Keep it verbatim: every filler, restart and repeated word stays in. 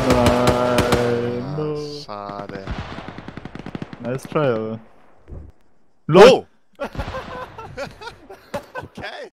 Nein. Ah, No. schade. Nice try, aber. LOL! Okay.